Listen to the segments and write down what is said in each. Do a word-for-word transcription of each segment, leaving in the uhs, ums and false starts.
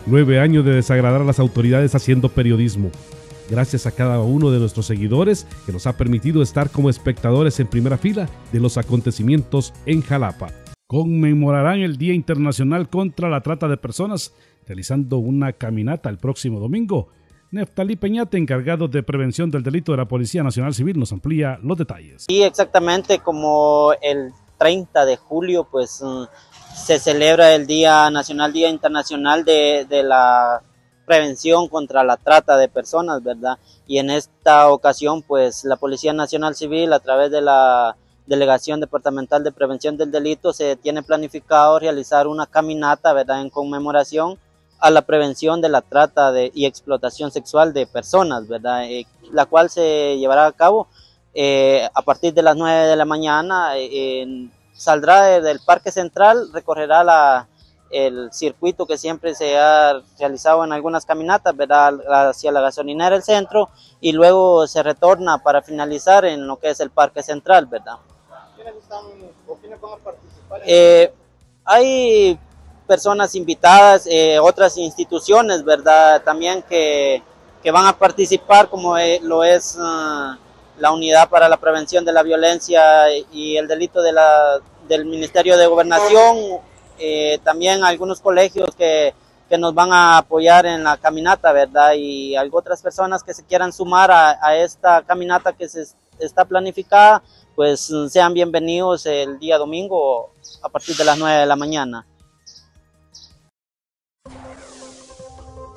Nueve años de desagradar a las autoridades haciendo periodismo. Gracias a cada uno de nuestros seguidores que nos ha permitido estar como espectadores en primera fila de los acontecimientos en Jalapa. Conmemorarán el Día Internacional contra la Trata de Personas realizando una caminata el próximo domingo. Neftalí Peñate, encargado de prevención del delito de la Policía Nacional Civil, nos amplía los detalles. Sí, exactamente, como el treinta de julio, pues se celebra el Día Nacional, Día Internacional de, de la prevención contra la trata de personas, ¿verdad? Y en esta ocasión, pues la Policía Nacional Civil, a través de la Delegación Departamental de Prevención del Delito, se tiene planificado realizar una caminata, ¿verdad?, en conmemoración a la prevención de la trata de, y explotación sexual de personas, ¿verdad? Eh, la cual se llevará a cabo eh, a partir de las nueve de la mañana. Eh, en, saldrá de, del Parque Central, recorrerá la, el circuito que siempre se ha realizado en algunas caminatas, ¿verdad?, hacia la gasolinera del centro, y luego se retorna para finalizar en lo que es el Parque Central, ¿verdad? ¿Quiénes están o quiénes van a participar? Eh, hay personas invitadas, eh, otras instituciones, ¿verdad?, también que, que van a participar, como eh, lo es uh, la Unidad para la Prevención de la Violencia y el Delito de la, del Ministerio de Gobernación, eh, también algunos colegios que, que nos van a apoyar en la caminata, ¿verdad?, y hay otras personas que se quieran sumar a, a esta caminata que se está planificada, pues sean bienvenidos el día domingo a partir de las nueve de la mañana.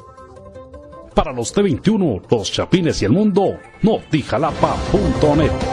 Para los T veintiuno, Los Chapines y el Mundo, Notijalapa punto net.